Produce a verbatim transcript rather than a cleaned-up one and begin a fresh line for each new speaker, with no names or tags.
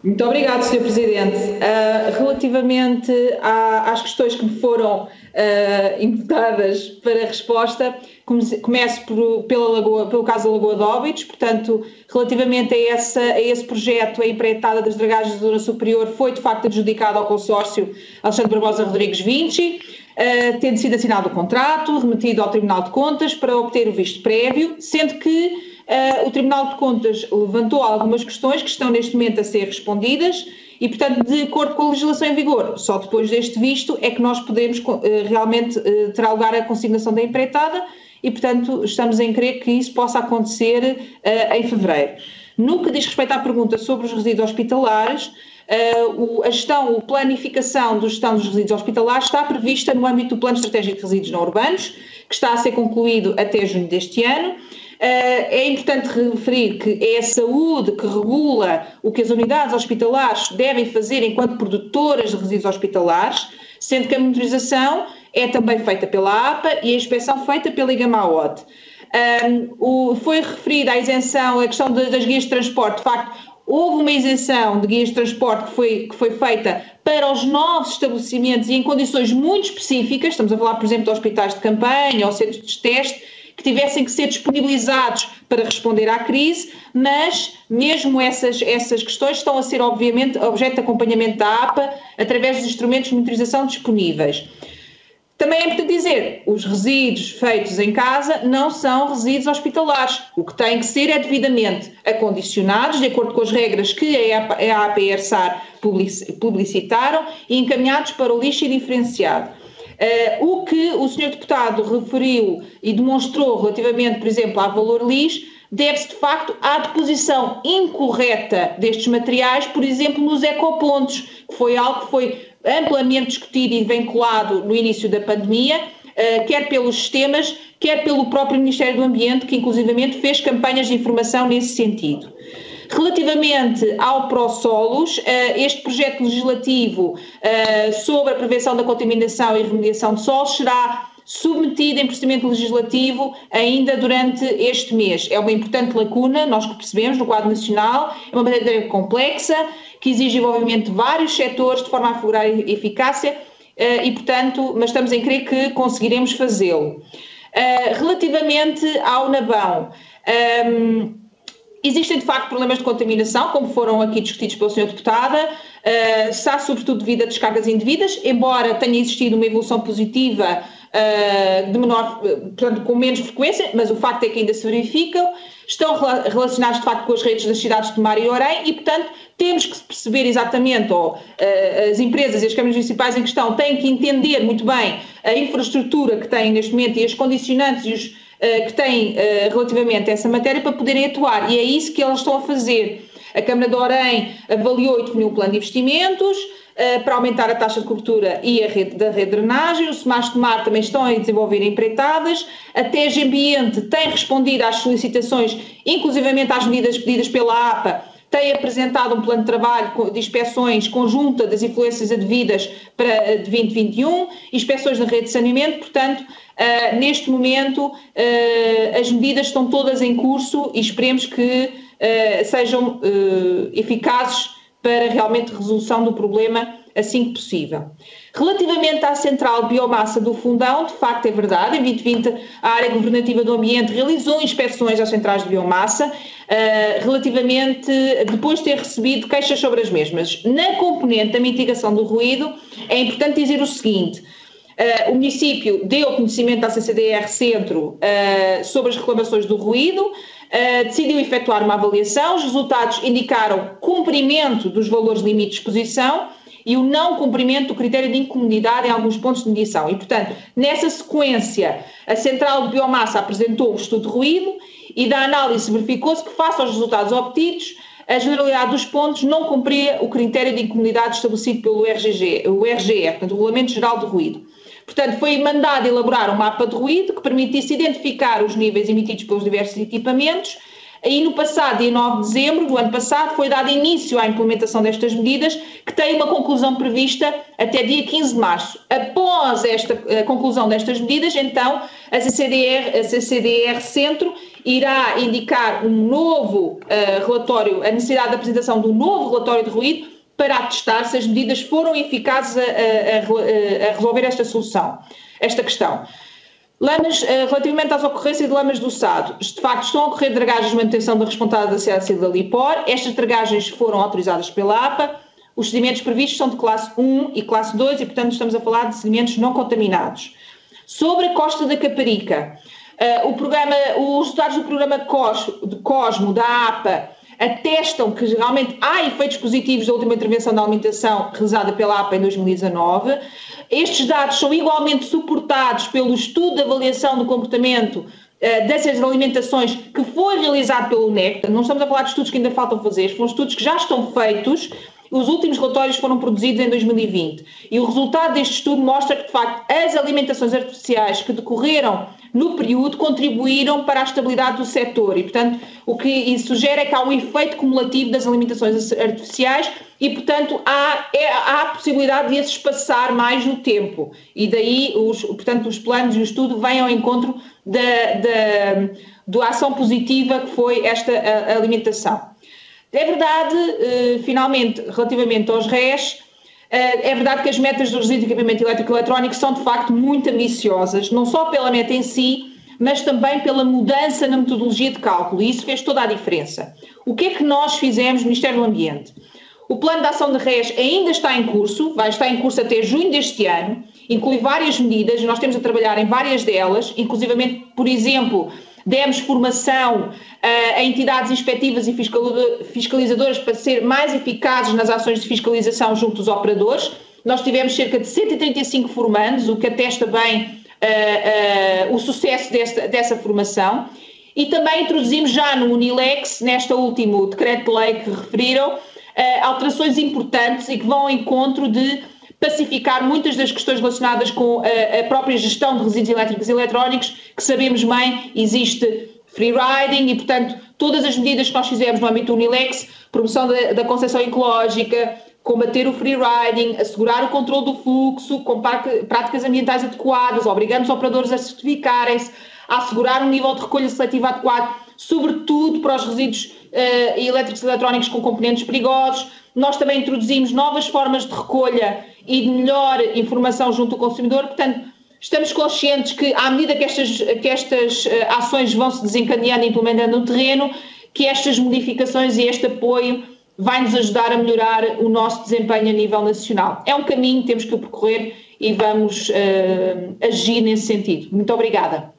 Muito obrigado, senhor Presidente. Uh, relativamente à, às questões que me foram uh, imputadas para a resposta, começo por, pela Lagoa, pelo caso da Lagoa de Óbidos. Portanto, relativamente a, essa, a esse projeto, a empreitada das dragagens da Zona Superior foi de facto adjudicada ao consórcio Alexandre Barbosa Rodrigues Vinci, uh, tendo sido assinado o contrato, remetido ao Tribunal de Contas para obter o visto prévio, sendo que Uh, o Tribunal de Contas levantou algumas questões que estão neste momento a ser respondidas e, portanto, de acordo com a legislação em vigor, só depois deste visto é que nós podemos uh, realmente uh, terá lugar a consignação da empreitada e, portanto, estamos em crer que isso possa acontecer uh, em fevereiro. No que diz respeito à pergunta sobre os resíduos hospitalares, uh, o, a gestão, a planificação da gestão dos resíduos hospitalares está prevista no âmbito do Plano Estratégico de Resíduos Não Urbanos, que está a ser concluído até junho deste ano. Uh, é importante referir que é a saúde que regula o que as unidades hospitalares devem fazer enquanto produtoras de resíduos hospitalares, sendo que a monitorização é também feita pela A P A e a inspeção feita pela IGAMAOT. Um, o, foi referida a isenção, a questão de, das guias de transporte. De facto, houve uma isenção de guias de transporte que foi, que foi feita para os novos estabelecimentos e em condições muito específicas. Estamos a falar, por exemplo, de hospitais de campanha ou centros de teste, que tivessem que ser disponibilizados para responder à crise, mas mesmo essas, essas questões estão a ser, obviamente, objeto de acompanhamento da A P A através dos instrumentos de monitorização disponíveis. Também é importante dizer, os resíduos feitos em casa não são resíduos hospitalares. O que têm que ser é devidamente acondicionados, de acordo com as regras que a A P A e a ERSAR publicitaram, e encaminhados para o lixo indiferenciado. Uh, o que o senhor Deputado referiu e demonstrou relativamente, por exemplo, à Valor Lixo, deve-se de facto à deposição incorreta destes materiais, por exemplo, nos ecopontos, que foi algo que foi amplamente discutido e vinculado no início da pandemia, uh, quer pelos sistemas, quer pelo próprio Ministério do Ambiente, que inclusivamente fez campanhas de informação nesse sentido. Relativamente ao ProSolos, este projeto legislativo sobre a prevenção da contaminação e remediação de solos será submetido em procedimento legislativo ainda durante este mês. É uma importante lacuna, nós que percebemos, no quadro nacional, é uma matéria complexa, que exige envolvimento de vários setores de forma a assegurar eficácia e, portanto, mas estamos em crer que conseguiremos fazê-lo. Relativamente ao Nabão, um, existem, de facto, problemas de contaminação, como foram aqui discutidos pela senhora Deputada, uh, está sobretudo devido a descargas indevidas, embora tenha existido uma evolução positiva, uh, de menor, portanto, com menos frequência, mas o facto é que ainda se verificam, estão relacionados, de facto, com as redes das cidades de Tomar e Orem e, portanto, temos que perceber exatamente, ou uh, as empresas e as câmaras municipais em questão têm que entender muito bem a infraestrutura que têm neste momento e as condicionantes e os que têm uh, relativamente a essa matéria para poderem atuar, e é isso que elas estão a fazer. A Câmara de Orem avaliou e definiu um plano de investimentos uh, para aumentar a taxa de cobertura e a rede da rede de drenagem. O SEMAS de Mar também estão a desenvolver empreitadas. A T E G Ambiente tem respondido às solicitações, inclusivamente às medidas pedidas pela A P A, tem apresentado um plano de trabalho de inspeções conjunta das influências advidas para de vinte e vinte e um, inspeções na rede de saneamento, portanto, uh, neste momento uh, as medidas estão todas em curso e esperemos que uh, sejam uh, eficazes para realmente resolução do problema assim que possível. Relativamente à central de biomassa do Fundão, de facto é verdade, em vinte e vinte a área governativa do ambiente realizou inspeções às centrais de biomassa, uh, relativamente, depois de ter recebido queixas sobre as mesmas. Na componente da mitigação do ruído, é importante dizer o seguinte: uh, o município deu conhecimento à C C D R Centro uh, sobre as reclamações do ruído, uh, decidiu efetuar uma avaliação, os resultados indicaram cumprimento dos valores limite de exposição e o não cumprimento do critério de incomodidade em alguns pontos de medição. E, portanto, nessa sequência, a central de biomassa apresentou o estudo de ruído e da análise verificou-se que, face aos resultados obtidos, a generalidade dos pontos não cumpria o critério de incomodidade estabelecido pelo R G G, o R G E, portanto, o Regulamento Geral de Ruído. Portanto, foi mandado elaborar um mapa de ruído que permitisse identificar os níveis emitidos pelos diversos equipamentos, Aí no passado, dia nove de dezembro do ano passado, foi dado início à implementação destas medidas, que tem uma conclusão prevista até dia quinze de março. Após esta a conclusão destas medidas, então, a C C D R, a C C D R Centro irá indicar um novo uh, relatório, a necessidade de apresentação de um novo relatório de ruído, para atestar se as medidas foram eficazes a, a, a resolver esta solução, esta questão. Lamas, relativamente às ocorrências de lamas do S A D, de facto estão a ocorrer dragagens de manutenção da responsável da C A C da Lipor. Estas dragagens foram autorizadas pela A P A. Os sedimentos previstos são de classe um e classe dois e, portanto, estamos a falar de sedimentos não contaminados. Sobre a Costa da Caparica, o programa, os resultados do programa COSMO da A P A atestam que realmente há efeitos positivos da última intervenção da alimentação realizada pela A P A em dois mil e dezanove. Estes dados são igualmente suportados pelo estudo de avaliação do comportamento uh, dessas alimentações que foi realizado pelo N E C. Não estamos a falar de estudos que ainda faltam fazer, são estudos que já estão feitos. Os últimos relatórios foram produzidos em dois mil e vinte e o resultado deste estudo mostra que, de facto, as alimentações artificiais que decorreram no período contribuíram para a estabilidade do setor e, portanto, o que isso sugere é que há um efeito cumulativo das alimentações artificiais e, portanto, há, é, há a possibilidade de esses passar mais no tempo e daí, os, portanto, os planos e o estudo vêm ao encontro da, da, da ação positiva que foi esta a, a alimentação. É verdade, eh, finalmente, relativamente aos R E S, eh, é verdade que as metas do resíduo de equipamento elétrico e eletrónico são de facto muito ambiciosas, não só pela meta em si, mas também pela mudança na metodologia de cálculo, e isso fez toda a diferença. O que é que nós fizemos no Ministério do Ambiente? O plano de ação de R E S ainda está em curso, vai estar em curso até junho deste ano, inclui várias medidas, nós temos a trabalhar em várias delas, inclusivamente, por exemplo, demos formação uh, a entidades inspectivas e fiscalizadoras para ser mais eficazes nas ações de fiscalização junto dos operadores. Nós tivemos cerca de cento e trinta e cinco formandos, o que atesta bem uh, uh, o sucesso desta, dessa formação. E também introduzimos já no Unilex, neste último decreto-lei que referiram, uh, alterações importantes e que vão ao encontro de pacificar muitas das questões relacionadas com a, a própria gestão de resíduos elétricos e eletrónicos, que sabemos bem, existe free riding e, portanto, todas as medidas que nós fizemos no âmbito do Unilex, promoção da, da concepção ecológica, combater o free riding, assegurar o controle do fluxo, com práticas ambientais adequadas, obrigando os operadores a certificarem-se, a assegurar um nível de recolha seletiva adequado, sobretudo para os resíduos uh, elétricos e eletrónicos com componentes perigosos. Nós também introduzimos novas formas de recolha e de melhor informação junto ao consumidor, portanto, estamos conscientes que, à medida que estas, que estas uh, ações vão se desencadeando e implementando no terreno, que estas modificações e este apoio vai nos ajudar a melhorar o nosso desempenho a nível nacional. É um caminho que temos que percorrer e vamos uh, agir nesse sentido. Muito obrigada.